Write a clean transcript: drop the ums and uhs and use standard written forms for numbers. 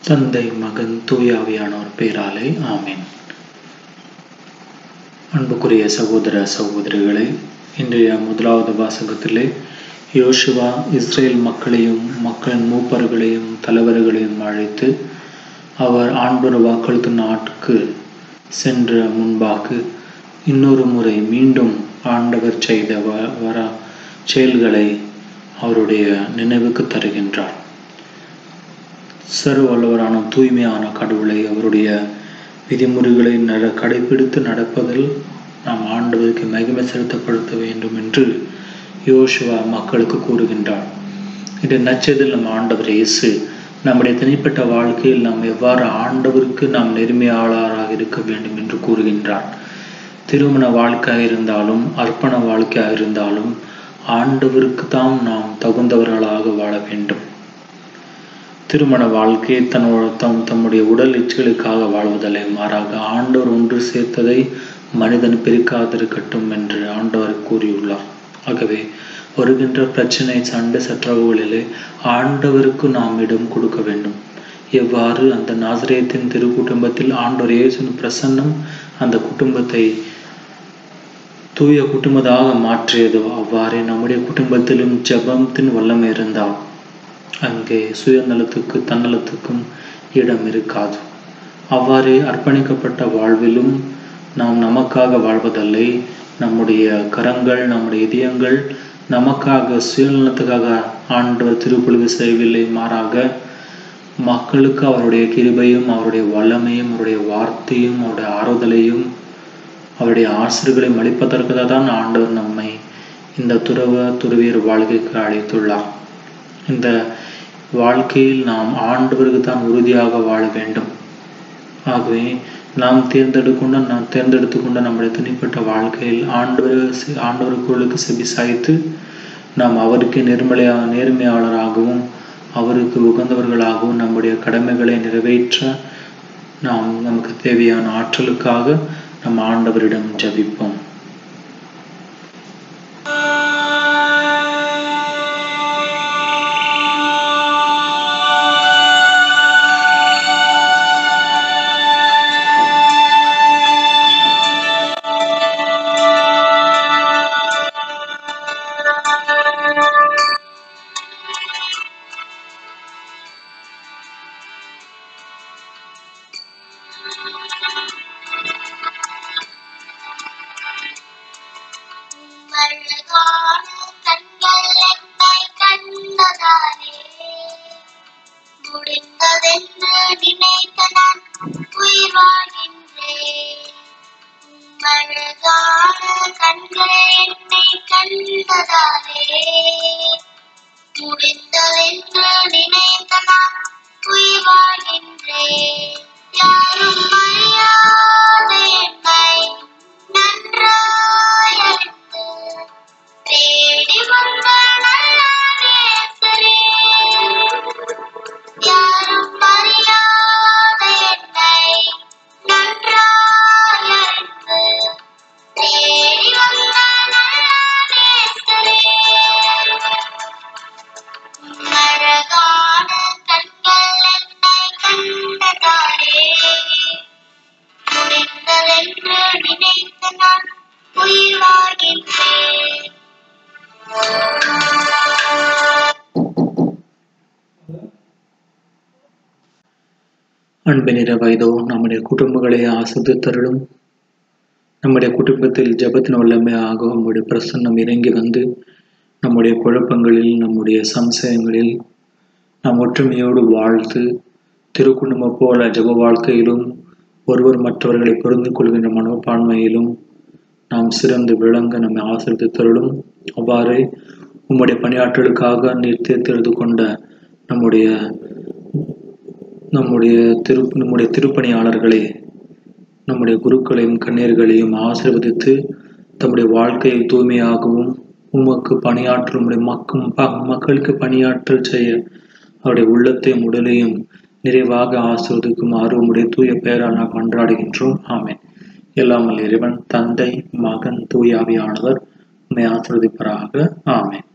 தந்தை, மகன், தூய ஆவியானோர் பெயராலே ஆமென். அன்புக்குரிய சகோதர சகோதரிகளே, இன்றைய முதலாவது வாசகத்திலே யோசுவா இஸ்ரேல் மக்களையும் மக்களின் மூப்பர்களையும் தலைவர்களையும் அழைத்து அவர் ஆண்டவர் வாக்களித்த நாட்டுக்கு சென்ற முன்பாக இன்னொரு முறை மீண்டும் ஆண்டவர் செய்த செயல்களை அவருடைய நினைவுக்கு தருகின்றார். சர்வ வல்லவரான தூய்மையான கடவுளை அவருடைய விதிமுறைகளை கடைபிடித்து நடப்பதில் நாம் ஆண்டவருக்கு மகிமை செலுத்தப்படுத்த வேண்டும் என்று யோசுவா மக்களுக்கு கூறுகின்றார். இந்த நச்சதில் நம் ஆண்டவர் இயேசு நம்முடைய தனிப்பட்ட வாழ்க்கையில் நாம் எவ்வாறு ஆண்டவருக்கு நாம் நெருமையாளராக இருக்க வேண்டும் என்று கூறுகின்றார். திருமண வாழ்க்கையாக இருந்தாலும் அர்ப்பண வாழ்க்கையாக இருந்தாலும் ஆண்டவருக்கு தான் நாம் தகுந்தவர்களாக வாழ வேண்டும். திருமண வாழ்க்கையை தம்முடைய உடல் இச்சைகளுக்காக வாழ்வதில்லை, மாறாக ஆண்டவர் ஒன்று சேர்த்ததை மனிதன் பிரிக்காதிருக்கட்டும் என்று ஆண்டவர் கூறியுள்ளார். ஆகவே வருகின்ற பிரச்சனை, சண்டை சச்சரவுகளிலே ஆண்டவருக்கு நாம் இடம் கொடுக்க வேண்டும். எவ்வாறு அந்த நாசரேத்தின் திரு குடும்பத்தில் ஆண்டவர் இயேசுவின் பிரசன்னம் அந்த குடும்பத்தை தூய குடும்பமாக மாற்றியதோ அவ்வாறே நம்முடைய குடும்பத்திலும் ஜெபத்தின் வல்லமை இருந்தால் அங்கே சுயநலத்துக்கு தன்னலத்துக்கும் இடம் இருக்காது. அவ்வாறே அர்ப்பணிக்கப்பட்ட வாழ்விலும் நாம் நமக்காக வாழ்வதில்லை. நம்முடைய கரங்கள், நம்முடைய இதயங்கள் நமக்காக சுயநலத்துக்காக ஆண்டவர் திருப்பொழிவு செய்யவில்லை, மாறாக மக்களுக்கு அவருடைய கிருபையும் அவருடைய வல்லமையும் அவருடைய வார்த்தையும் அவருடைய ஆறுதலையும் அவருடைய ஆசிரியர்களையும் அளிப்பதற்கு தான் ஆண்டவர் நம்மை இந்த துறவியர் வாழ்க்கைக்கு அழைத்துள்ளார். இந்த வாழ்க்கையில் நாம் ஆண்டவருக்கு தான் உறுதியாக வாழ வேண்டும். ஆகவே நாம் தேர்ந்தெடுத்து கொண்ட நம்முடைய தனிப்பட்ட வாழ்க்கையில் ஆண்டவருக்கு செவி சாய்த்து நாம் அவருக்கு நேர்மையாளராகவும் அவருக்கு உகந்தவர்களாகவும் நம்முடைய கடமைகளை நிறைவேற்ற நமக்கு தேவையான ஆற்றலுக்காக நம் ஆண்டவரிடம் ஜெபிப்போம். முடிந்ததென்று நினைத்த நான் உயிர் வாழ்கின்றேன். அழகான கண்கள் என்னை கண்டதாலே முடிந்ததென்று நினைத்த நான் உயிர் வாழ்கின்றேன். யாரும் அறியாத என்னை நன்றாய் அறிந்து தேடி வந்த நல்ல நேசரே, யாரும் அறியாத என்னை நன்றாய் அறிந்து தேடி வந்த நல்ல நேசரே, அழகான கண்கள் என்னை கண்டதாலே முடிந்ததென்று நினைத்த நான் உயிர் வாழ்கின்றேன். அன்பின் வயதோ நம்முடைய குடும்பங்களை ஆசிர்வதித்தருளும். நம்முடைய குடும்பத்தில் ஜெபத்தின் வல்லமையாக நம்முடைய பிரசன்னம் இறங்கி வந்து நம்முடைய குழப்பங்களில் நம்முடைய சம்சயங்களில் நாம் ஒற்றுமையோடு வாழ்த்து திருக்குடும்பம் போல ஜெப வாழ்க்கையிலும் ஒருவர் மற்றவர்களை புரிந்து கொள்கின்ற மனப்பான்மையிலும் நாம் சிறந்து விளங்க நம்மை ஆசிர்வதித்தருளும். அவ்வாறே உம்முடைய பணியாற்றலுக்காக நீர் தேர்ந்தெடுத்து கொண்ட நம்முடைய திருப்பணியாளர்களை, நம்முடைய குருக்களையும் கண்ணீர்களையும் ஆசீர்வதித்து தம்முடைய வாழ்க்கையை தூய்மையாகவும் உமக்கு பணியாற்றும் மக்களுக்கு பணியாற்றல் செய்ய அவருடைய உள்ளத்தையும் உடலையும் நிறைவாக ஆசீர்வதிக்குமாறு உம்முடைய தூய பெயரால் நாம் கொண்டாடுகின்றோம். ஆமென். எல்லாம் வல்ல இறைவன், தந்தை, மகன், தூய ஆவியானவர் உம்மை ஆசீர்வதிப்பாராக. ஆமென்.